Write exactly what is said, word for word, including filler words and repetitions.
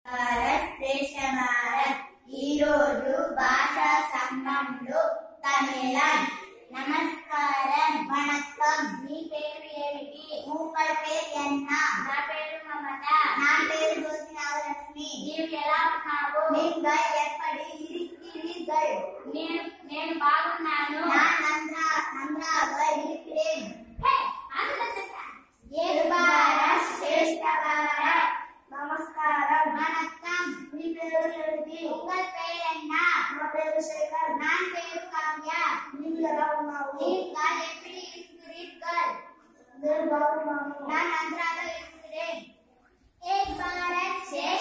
భారత్ శ్రేష్ఠ భారత్. ఈరోజు భాషా సంఘంలో తమిళం. నమస్కారం. వణక్కం. మీ పేరు ఏమిటి? ఉమ్మడి పేరు ఎన్న. నా పేరు మమత. నా పేరు జ్యోతి నాగలక్ష్మి. నీవు ఎలా ఉన్నావు? நீங்கள் எப்படி இருக்கிறீர்கள்? నేను నేను బాగున్నాను. நான் நன்றா நன்றாக இருக்கிறேன். హే ఆనందంగా. ఏక్ భారత్ శ్రేష్ఠ భారత్. నమస్కారం. వణక్కం. మీ పేరు ఏమిటి? ఉమ్మడి పేరు ఎన్న. నా పేరు శేఖర్. నా పేరు కావ్య. నీవు ఎలా ఉన్నావు? நீங்கள் எப்படி இருக்கிறீர்கள்? నేను బాగున్నాను. நான் நன்றாக இருக்கிறேன். ఏక్ భారత్ శ్రేష్ఠ